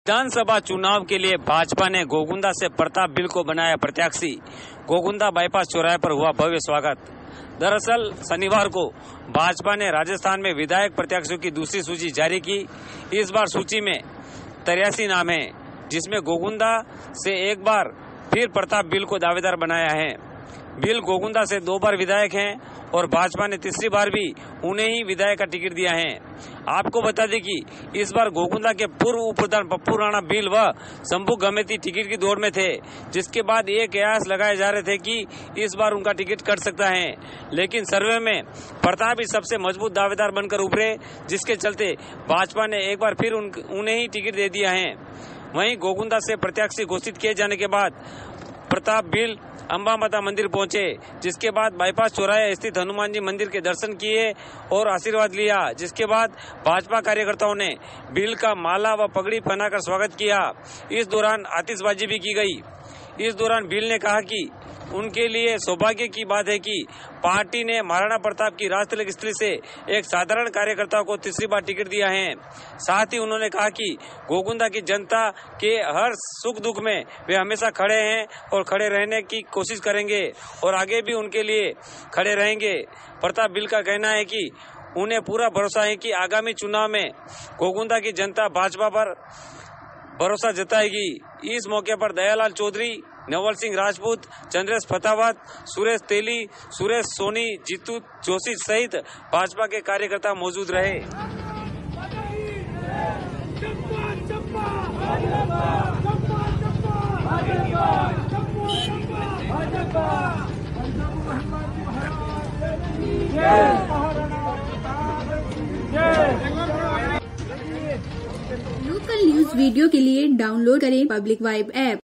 विधानसभा चुनाव के लिए भाजपा ने गोगुंदा से प्रताप बिल को बनाया प्रत्याशी। गोगुंदा बाईपास चौराहे पर हुआ भव्य स्वागत। दरअसल शनिवार को भाजपा ने राजस्थान में विधायक प्रत्याशियों की दूसरी सूची जारी की। इस बार सूची में 83 नाम है, जिसमें गोगुंदा से एक बार फिर प्रताप बिल को दावेदार बनाया है। बिल गोगुंदा से 2 बार विधायक हैं और भाजपा ने तीसरी बार भी उन्हें ही विधायक का टिकट दिया है। आपको बता दें कि इस बार गोगुंदा के पूर्व उप प्रधान पप्पू राणा बिल व शंभू गमेती टिकट की दौड़ में थे, जिसके बाद ये कयास लगाए जा रहे थे कि इस बार उनका टिकट कट सकता है। लेकिन सर्वे में प्रताप ही सबसे मजबूत दावेदार बनकर उभरे, जिसके चलते भाजपा ने एक बार फिर उन्हें ही टिकट दे दिया है। वहीं गोगुंदा से प्रत्याशी घोषित किए जाने के बाद प्रताप बिल अंबा माता मंदिर पहुंचे, जिसके बाद बाईपास चौराहे स्थित हनुमान जी मंदिर के दर्शन किए और आशीर्वाद लिया। जिसके बाद भाजपा कार्यकर्ताओं ने बिल का माला व पगड़ी पहनाकर स्वागत किया। इस दौरान आतिशबाजी भी की गई। इस दौरान बिल ने कहा कि उनके लिए सौभाग्य की बात है कि पार्टी ने महाराणा प्रताप की राजतिलक स्थली से एक साधारण कार्यकर्ता को तीसरी बार टिकट दिया है। साथ ही उन्होंने कहा कि गोगुंदा की जनता के हर सुख दुख में वे हमेशा खड़े हैं और खड़े रहने की कोशिश करेंगे और आगे भी उनके लिए खड़े रहेंगे। प्रताप बिल का कहना है कि उन्हें पूरा भरोसा है कि आगामी चुनाव में गोगुंदा की जनता भाजपा पर भरोसा जताएगी। इस मौके पर दयालाल चौधरी, नवल सिंह राजपूत, चंद्रेश फतावत, सुरेश तेली, सुरेश सोनी, जीतू जोशी सहित भाजपा के कार्यकर्ता मौजूद रहे। लोकल न्यूज वीडियो के लिए डाउनलोड करें पब्लिक वाइब ऐप।